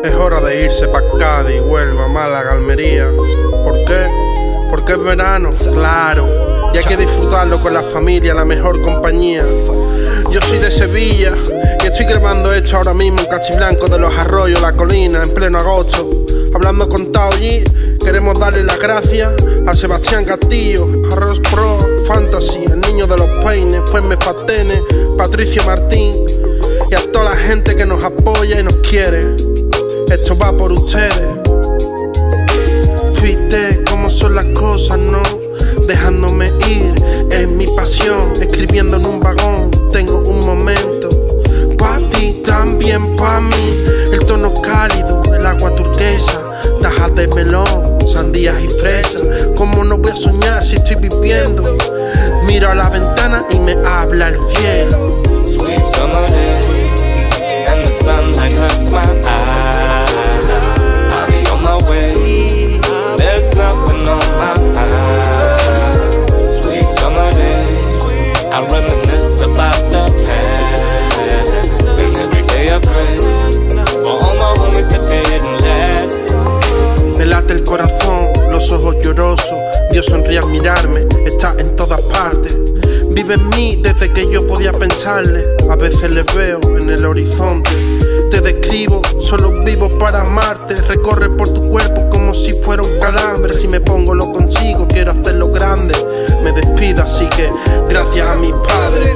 Es hora de irse pa' Cádiz, Huelva, Málaga, Almería. ¿Por qué? Porque es verano, claro, y hay que disfrutarlo con la familia, la mejor compañía. Yo soy de Sevilla y estoy grabando esto ahora mismo en Cachiblanco de los Arroyos, La Colina, en pleno agosto. Hablando con Tao G, queremos darle las gracias a Sebastián Castillo, a Ross Pro, Fantasy, el niño de los peines, Fuenmes Pastenes, Patricio Martín y a toda la gente que nos apoya y nos quiere. Esto va por ustedes. Fuiste como son las cosas, ¿no? Dejándome ir, es mi pasión. Escribiendo en un vagón, tengo un momento. Pa' ti, también pa' mí. El tono cálido, el agua turquesa, tajas de melón, sandías y fresas. ¿Cómo no voy a soñar si estoy viviendo? Miro a la ventana y me habla el cielo. Sweet summer day, and the sunlight hurts my eyes. I'll be on my way, there's nothing on my mind. Sweet summer day, I reminisce about the past. And every day I pray for all my homies that didn't last. Me late el corazón, los ojos llorosos. Dios sonríe al mirarme, está en todas partes. Vive en mí desde que yo podía pensarle. A veces le veo en el horizonte. Te describo, solo vivo para amarte. Recorre por tu cuerpo como si fuera un calambre. Si me pongo lo consigo, quiero hacerlo grande. Me despido, así que gracias a mis padres.